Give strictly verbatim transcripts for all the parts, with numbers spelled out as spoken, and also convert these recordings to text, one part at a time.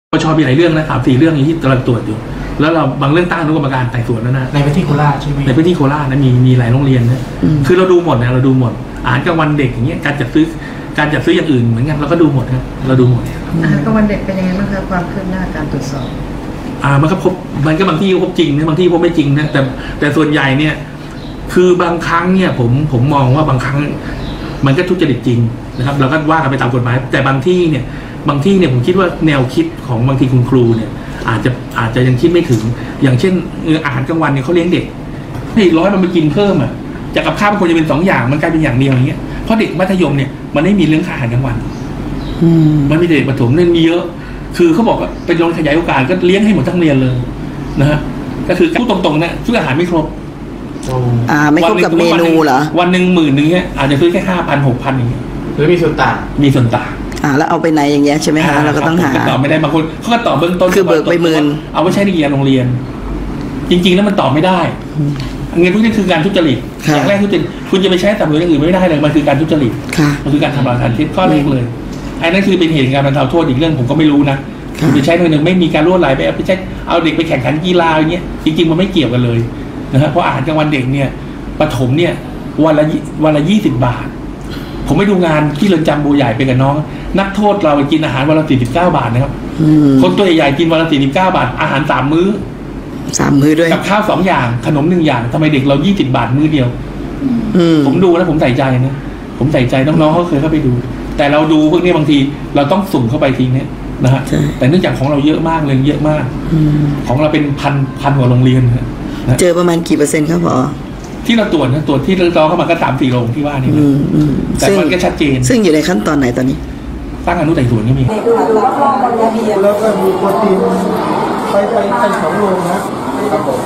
ปชมีหลายเรื่องนะสามสี่เรื่องที่กำลังตรวจอยู่แล้วเราบางเรื่องตั้งอนุกรรมการไต่สวนแล้วนะในพื้นที่โคราชใช่ไหมในพื้นที่โคราชนะมีมีหลายโรงเรียนนะคือเราดูหมดนะเราดูหมดอาหารกลางวันเด็กอย่างเงี้ยการจัดซื้อการจัดซื้ออย่างอื่นเหมือนกันเราก็ดูหมดครับเราดูหมดอาหารกลางวันเด็กเป็นยังไงบ้างครับความคืบหน้าการตรวจสอบอ่ามันก็พบมันก็บางที่พบจริงนะบางที่พบไม่จริงนะแต่แต่ส่วนใหญ่เนี่ยคือบางครั้งเนี่ยผมผมมองว่าบางครั้งมันก็ทุจริตจริงนะครับเราก็ว่ากันไปตามกฎหมายแต่บางที่เนี่ยบางที่เนี่ยผมคิดว่าแนวคิดของบางทีคุณครูเนี่ยอาจจะอาจจะยังคิดไม่ถึงอย่างเช่นอาหารกลางวันเนี่ยเขาเลี้ยงเด็กให้ร้อยมันไปกินเพิ่มอ่ะจากกับข้าวมันควรจะเป็นสองอย่างมันกลายเป็นอย่างเดียวอย่างเงี้ยเพราะเด็กมัธยมเนี่ยมันไม่มีเรื่องอาหารกลางวันมันมีเด็กประถมเนี่ยมีเยอะคือเขาบอกว่าเป็นโรงขยายโอกาสก็เลี้ยงให้หมดทั้งเรียนเลยนะฮะก็คือพูดตรงๆนะซื้ออาหารไม่ครบอ่าไม่ครบกับเมนูเหรอวันหนึ่งหมื่นหนึ่งเนี่ยอาจจะซื้อแค่ห้าพันหกพันอย่างเงี้ยหรือมีส่วนต่างมีส่วนต่างอ่าแล้วเอาไปไหนอย่างเงี้ยใช่ไหมคะเราก็ต้องหาตอบไม่ได้บางคนเขาก็ตอบเบื้องต้นคือเบิกไปหมื่นเอาไว้ใช้ในโรงเรียนจริงๆแล้วมันตอบไม่ได้เงินพวกนี้คือการทุจริตอย่างแรกทุจริตคุณจะไปใช้แต่เงินอย่างอื่นไม่ได้เลยมันคือการทุจริตมันคือการทำลายฐานที่ข้อแรกเลยไอ้นั่นคือเป็นเหตุการณ์บรรเทาโทษอีกเรื่องผมก็ไม่รู้นะคุณไปใช้เงินหนึ่งไม่มีการล่วไหลไปเอาไปใช้เอาเด็กไปแข่งขันกีฬาอย่างเงี้ยจริงๆมันไม่เกี่ยวกันเลยนะฮะเพราะอาหารกลางวันเด็กเนี่ยประถมเนี่ยวันละวันละยี่สิบบาทผมไปดูงานที่เรือนจำบัวใหญ่ไปกับน้องนักโทษเราไปกินอาหารวันละสี่สิบเก้าบาทนะครับคนตัวใหญ่ๆกินวันละสี่สิบเก้าบาทอาหารสามมื้อสามมื้อด้วยกับข้าวสองอย่างขนมหนึ่งอย่างทำไมเด็กเรายี่สิบบาทมื้อเดียวผมดูแล้วผมใส่ใจนะผมใส่ใจน้องๆเขาเคยเข้าไปดูแต่เราดูพวกนี้บางทีเราต้องสุ่มเข้าไปทีเนี้ยนะฮะแต่เนื่องจากของเราเยอะมากเลยเยอะมากของเราเป็นพันพันกว่าโรงเรียนเจอประมาณกี่เปอร์เซ็นต์ครับผอที่เราตรวจนะตรวจที่เราเข้ามาก็สามสี่โรงที่ว่านี่แต่มันก็ชัดเจนซึ่งอยู่ในขั้นตอนไหนตอนนี้ตั้งอนุไต่สวนก็มีแล้วก็มีโปรตีนไปไปไปสองโรงนะครับผม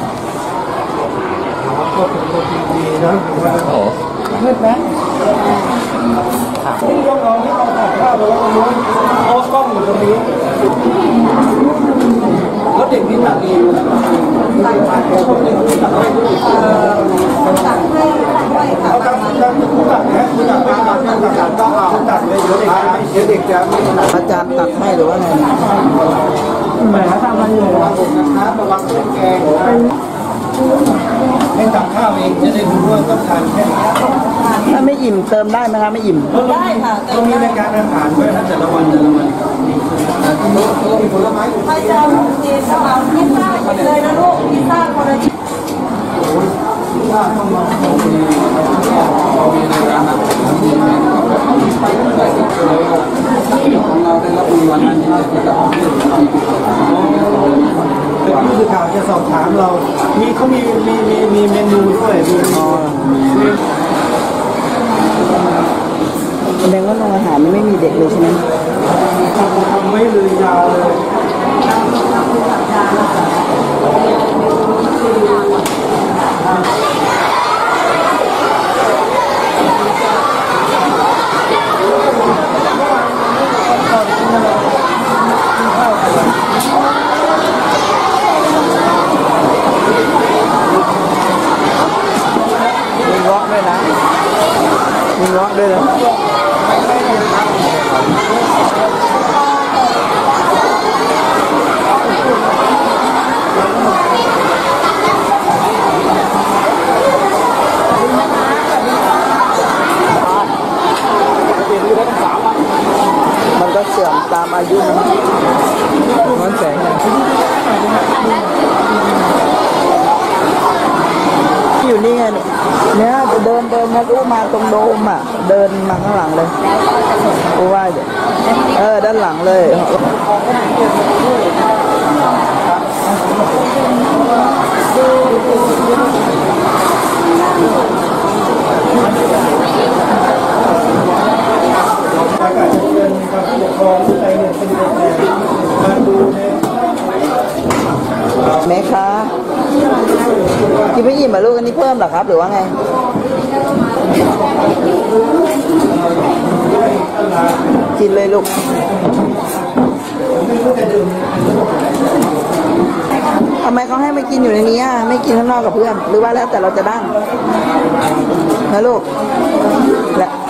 ก็เป็นโปรตีนดีนะโอ้เลิศนะที่ต้องเอาที่เราตัดข้าวไปแล้วตรงนู้นโอ้กล้องอยู่ตรงนี้แล้วเด็กนี่ตัดเองตัดตัดเด็กนี่ตัดให้ตัดให้เอาตัดตัดผู้ตัดนะผู้ตัดไม่ตัดไม่ตัดก็เอาตัดเลยเดี๋ยวเด็กเดี๋ยวเด็กจะไม่ตัดอาจารย์ตัดให้หรือว่าไงแหมทำอะไรอยู่ระวังนะครับระวังเครื่องแกงให้ตักข้าวเองจะได้รู้ว่าต้องทานแค่ไหนถ้าไม่อิ่มเติมได้ไหมคะไม่อิ่มได้ค่ะตรงนี้ในการอาหารด้วยนะแต่ละวันแต่ละวันมีผลไม้ใครจะเอาเย็นก็เอาพิซซ่าเลยนะลูกพิซซ่าคนละชิ้นถ้าต้องมาตรงนี้เรามีในการนับของเราได้รับรางวัลนั้นที่ได้จากผู้สื่อข่าวจะสอบถามเรามีเขามีมีมีมีเมนูด้วยมีแสดงว่าโรงอาหารไม่มีเด็กเลยใช่ไหมไม่เลยยาวเลยมีวอล์กด้วยนะมีวอล์กด้วยนะมันก็เสื่อมตามอายุนะมันแสงอยู่นี่ไงเนี่ยเดินเดินนะรู้มาตรงโดมอ่ะเดินมาข้างหลังเลยกูว่าเออด้านหลังเลยแม่คะกินไม่อิ่มเหรอลูกอันนี้เพิ่มหรอครับหรือว่าไงกินเลยลูกทำไมเขาให้มากินอยู่ในนี้อ่ะไม่กินข้างนอกกับเพื่อนหรือว่าแล้วแต่เราจะดั้งนะลูกและ